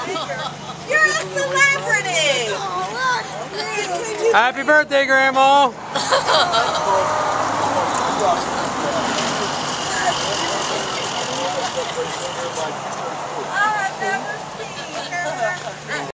You're a celebrity! Happy birthday, Grandma! I've never seen her.